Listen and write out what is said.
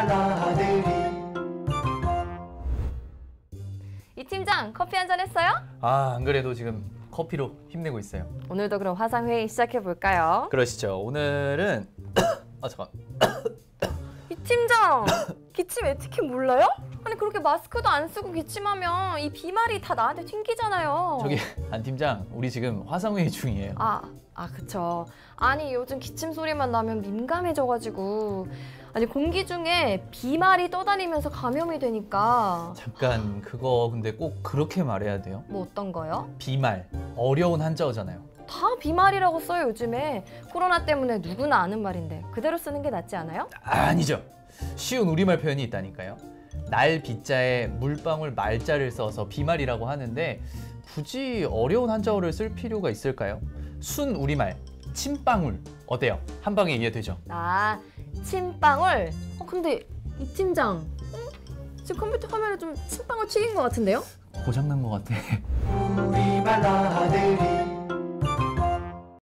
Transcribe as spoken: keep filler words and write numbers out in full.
우리말 아들이. 이 팀장, 커피 한잔 했어요? 아, 안 그래도 지금 커피로 힘내고 있어요. 오늘도 그럼 화상회의 시작해볼까요? 그러시죠. 오늘은 아 잠깐. 이 팀장, 기침 에티켓 몰라요? 아니 그렇게 마스크도 안 쓰고 기침하면 이 비말이 다 나한테 튕기잖아요. 저기 안 팀장, 우리 지금 화상회의 중이에요. 아, 아 그쵸. 아니 요즘 기침 소리만 나면 민감해져가지고 아니 공기 중에 비말이 떠다니면서 감염이 되니까. 잠깐, 그거 근데 꼭 그렇게 말해야 돼요? 뭐 어떤 거요? 비말, 어려운 한자어잖아요. 다 비말이라고 써요 요즘에. 코로나 때문에 누구나 아는 말인데 그대로 쓰는 게 낫지 않아요? 아니죠. 쉬운 우리말 표현이 있다니까요. 날 비자에 물방울 말자를 써서 비말이라고 하는데 굳이 어려운 한자어를 쓸 필요가 있을까요? 순 우리말, 침방울 어때요? 한 방에 이해되죠? 아, 침방울? 어, 근데 이 팀장, 어? 지금 컴퓨터 화면에 좀 침방울 튀긴 것 같은데요? 고장난 것 같아. 우리말